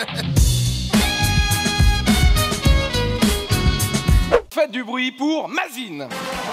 Faites du bruit pour Mazine.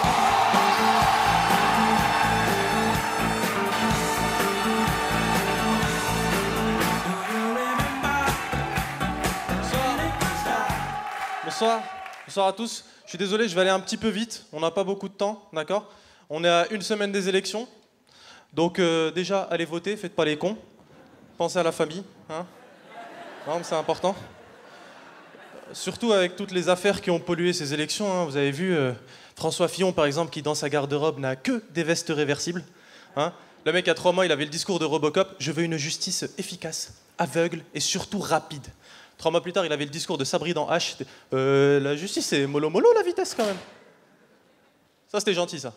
Bonsoir. Bonsoir à tous. Je suis désolé, je vais aller un petit peu vite. On n'a pas beaucoup de temps, d'accord? On est à une semaine des élections. Donc déjà, allez voter, faites pas les cons. Pensez à la famille, hein? Non, mais c'est important. Surtout avec toutes les affaires qui ont pollué ces élections, hein. Vous avez vu François Fillon, par exemple, qui dans sa garde-robe n'a que des vestes réversibles, hein. Le mec, il y a 3 mois, il avait le discours de Robocop. Je veux une justice efficace, aveugle et surtout rapide. 3 mois plus tard, il avait le discours de Sabri dans H. La justice, c'est mollo-mollo, la vitesse, quand même. Ça, c'était gentil, ça.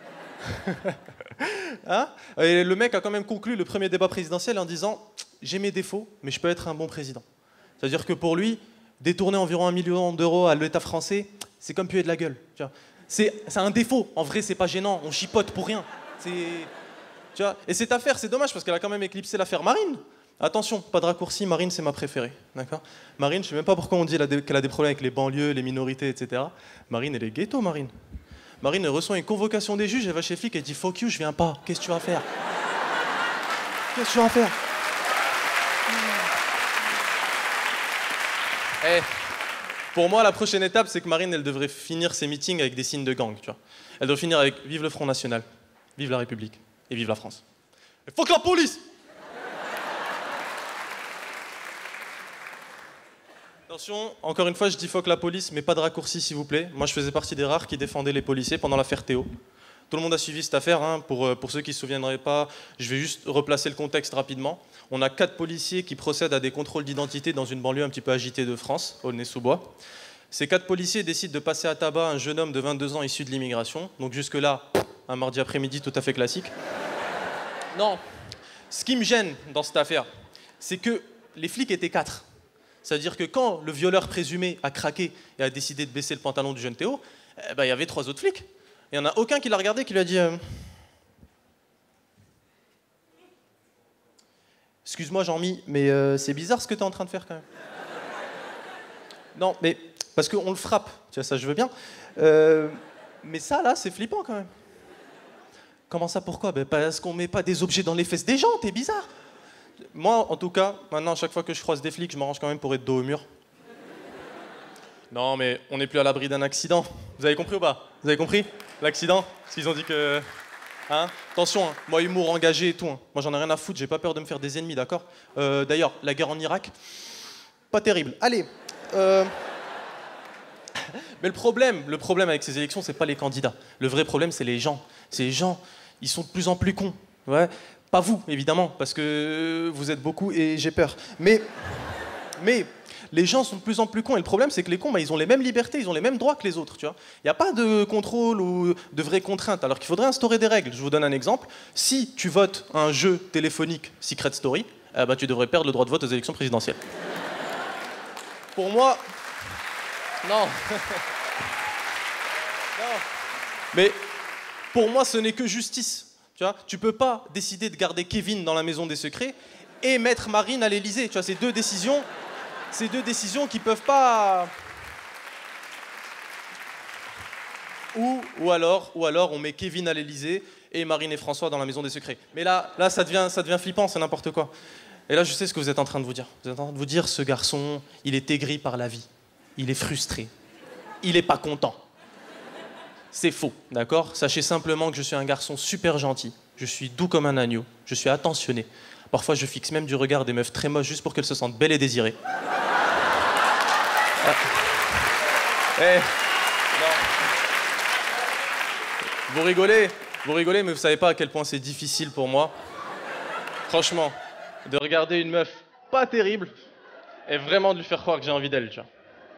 Hein? Et le mec a quand même conclu le premier débat présidentiel en disant « J'ai mes défauts, mais je peux être un bon président ». C'est-à-dire que pour lui, détourner environ 1 million d'euros à l'État français, c'est comme puer de la gueule. Tu vois. C'est un défaut. En vrai, c'est pas gênant. On chipote pour rien. Tu vois. Et cette affaire, c'est dommage parce qu'elle a quand même éclipsé l'affaire Marine. Attention, pas de raccourci, Marine, c'est ma préférée. D'accord? Marine, je sais même pas pourquoi on dit qu'elle a des problèmes avec les banlieues, les minorités, etc. Marine, elle est ghetto, Marine. Marine, elle reçoit une convocation des juges, elle va chez flic, elle dit « Fuck you, je viens pas. Qu'est-ce que tu vas faire ?» Qu'est-ce que tu vas faire? Eh, pour moi, la prochaine étape, c'est que Marine, elle devrait finir ses meetings avec des signes de gang, tu vois. Elle doit finir avec « Vive le Front National, vive la République et vive la France. » Et fuck la police! Attention, encore une fois, je dis fuck la police, mais pas de raccourci, s'il vous plaît. Moi, je faisais partie des rares qui défendaient les policiers pendant l'affaire Théo. Tout le monde a suivi cette affaire, hein. Pour ceux qui ne se souviendraient pas, je vais juste replacer le contexte rapidement. On a 4 policiers qui procèdent à des contrôles d'identité dans une banlieue un petit peu agitée de France, Aulnay-sous-Bois. Ces 4 policiers décident de passer à tabac un jeune homme de 22 ans issu de l'immigration. Donc jusque-là, un mardi après-midi tout à fait classique. Non, ce qui me gêne dans cette affaire, c'est que les flics étaient 4. C'est-à-dire que quand le violeur présumé a craqué et a décidé de baisser le pantalon du jeune Théo, il y avait 3 autres flics. Il n'y en a aucun qui l'a regardé, qui lui a dit Excuse-moi Jean-Mi, mais c'est bizarre ce que tu es en train de faire quand même. Non, mais parce qu'on le frappe, tu vois, ça je veux bien. Mais ça là, c'est flippant quand même. Comment ça, pourquoi? Parce qu'on met pas des objets dans les fesses des gens, t'es bizarre. Moi, en tout cas, maintenant, à chaque fois que je croise des flics, je m'arrange quand même pour être dos au mur. Non, mais on n'est plus à l'abri d'un accident. Vous avez compris ou pas? Vous avez compris? L'accident? Parce qu'ils ont dit que... Hein? Attention, hein. Moi, humour engagé et tout. Hein. Moi, j'en ai rien à foutre, j'ai pas peur de me faire des ennemis, d'accord? D'ailleurs, la guerre en Irak, pas terrible. Allez. Mais le problème avec ces élections, c'est pas les candidats. Le vrai problème, c'est les gens. Ces gens, ils sont de plus en plus cons. Ouais. Pas vous, évidemment, parce que vous êtes beaucoup et j'ai peur. Mais les gens sont de plus en plus cons. Et le problème, c'est que les cons, ils ont les mêmes libertés, ils ont les mêmes droits que les autres, tu vois. Il n'y a pas de contrôle ou de vraies contraintes, alors qu'il faudrait instaurer des règles. Je vous donne un exemple. Si tu votes un jeu téléphonique Secret Story, tu devrais perdre le droit de vote aux élections présidentielles. Pour moi... Non. Non. Mais pour moi, ce n'est que justice. Tu vois, tu peux pas décider de garder Kevin dans la maison des secrets et mettre Marine à l'Élysée. Tu vois, c'est deux décisions qui peuvent pas. Ou alors, on met Kevin à l'Élysée et Marine et François dans la maison des secrets. Mais là, ça devient flippant, c'est n'importe quoi. Et là, je sais ce que vous êtes en train de vous dire. Vous êtes en train de vous dire, ce garçon, il est aigri par la vie. Il est frustré. Il est pas content. C'est faux, d'accord? Sachez simplement que je suis un garçon super gentil. Je suis doux comme un agneau. Je suis attentionné. Parfois, je fixe même du regard des meufs très moches juste pour qu'elles se sentent belles et désirées. Non. Vous rigolez, mais vous savez pas à quel point c'est difficile pour moi. Franchement, de regarder une meuf pas terrible et vraiment de lui faire croire que j'ai envie d'elle, tu vois.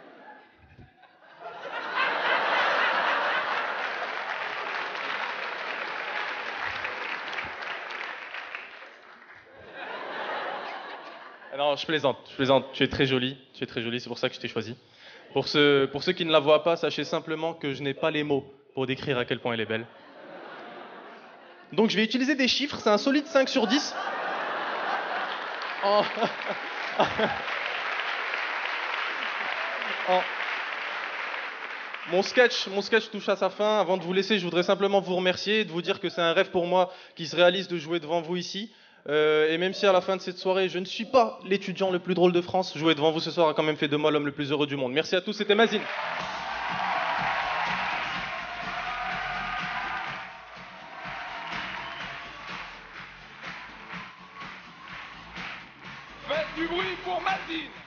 Non, je plaisante. Tu es très jolie, c'est pour ça que je t'ai choisi. Pour ceux qui ne la voient pas, sachez simplement que je n'ai pas les mots pour décrire à quel point elle est belle. Donc je vais utiliser des chiffres, c'est un solide 5 sur 10. En- Mon sketch touche à sa fin. Avant de vous laisser, je voudrais simplement vous remercier et de vous dire que c'est un rêve pour moi qui se réalise de jouer devant vous ici. Et même si à la fin de cette soirée, je ne suis pas l'étudiant le plus drôle de France, jouer devant vous ce soir a quand même fait de moi l'homme le plus heureux du monde. Merci à tous, c'était Mazine. Faites du bruit pour Mazine.